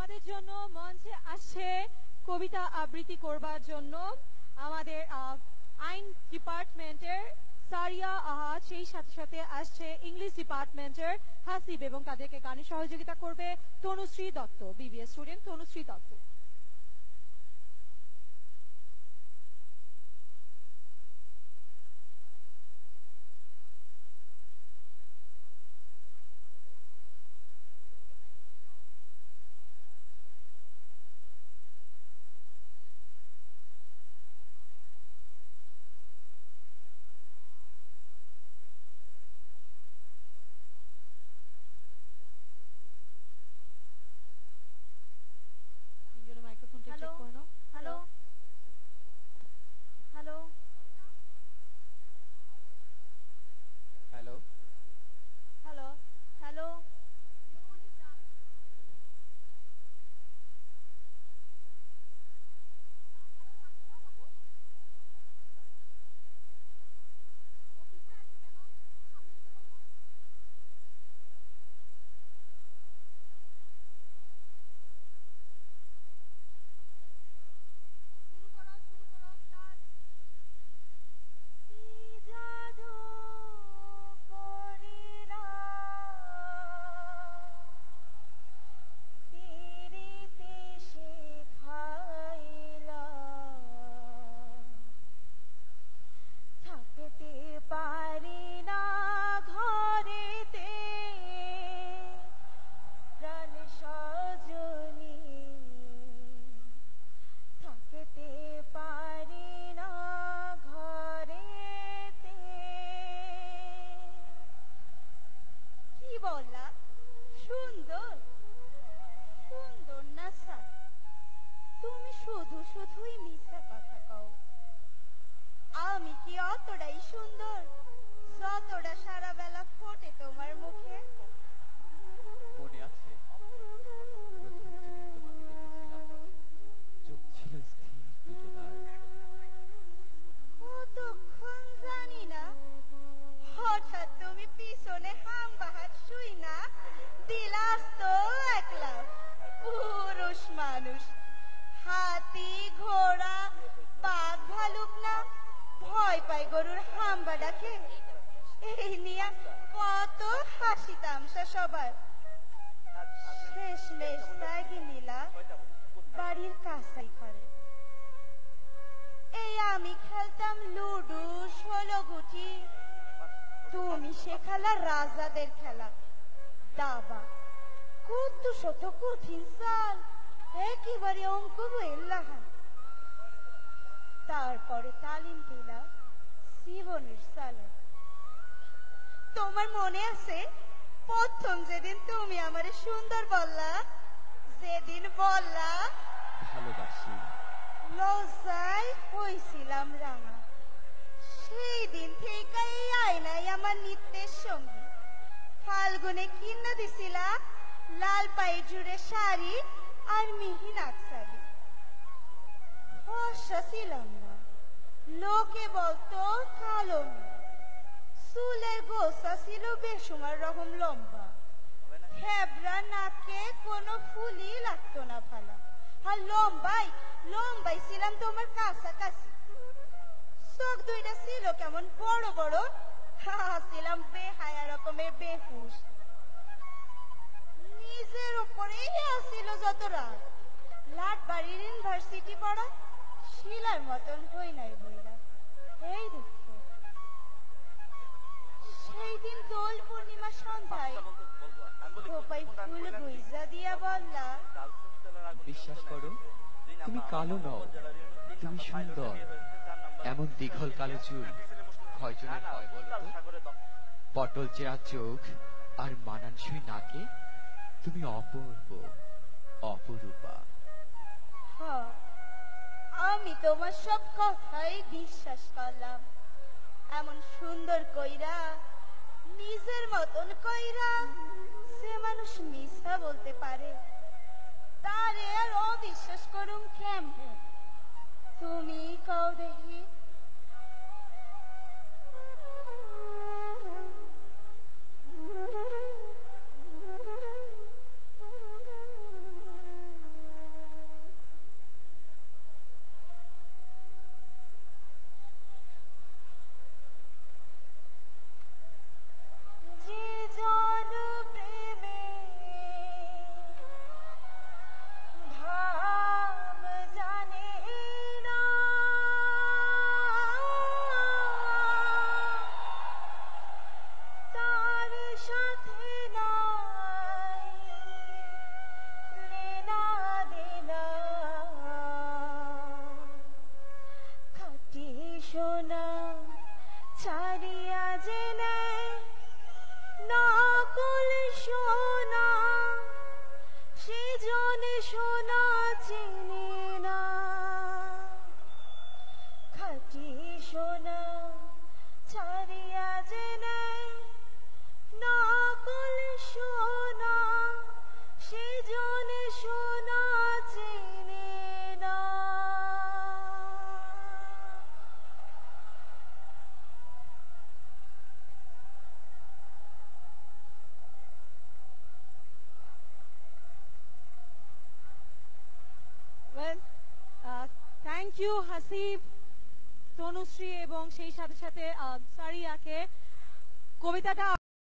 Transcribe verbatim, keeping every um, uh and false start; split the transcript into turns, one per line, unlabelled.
আমাদের জন্য মঞ্চে আসছে কবিতা আবৃত্তি করবার জন্য আমাদের আইন ডিপার্টমেন্টের সারিয়া আহাদ, সেই সাথে সাথে আসছে ইংলিশ ডিপার্টমেন্টের হাসিব এবং তাদেরকে গানে সহযোগিতা করবে তনুশ্রী দত্ত, বিবিএস স্টুডেন্ট তনুশ্রী দত্ত।
বিশ্বাস করো, তুমি কালো নও, তুমি সুন্দর। এমন দীঘল কালো চুল কয়জনের হয় বলতো? পটল চেরা চোখ আর মানানসই নাকে তুমি অপূর্ব, অপরূপা।
আমি তোমার সব কথাই বিশ্বাস করলাম। এমন সুন্দর কইরা, নিজের মতন কইরা সে মানুষ মিথ্যা বলতে পারে, তারে আর অবিশ্বাস করুম কেমনে? তুমি কও দেখি। জনে সোনা চিনে না, খাঁটি সোনা ছাড়িয়া যে নেয় নকল সোনা, সে জনে সোনা চিনে না।
Well, uh, thank you Hasib, Tanushree এবং সেই সাথে সাথে আহ, সারিয়াকে কবিতাটা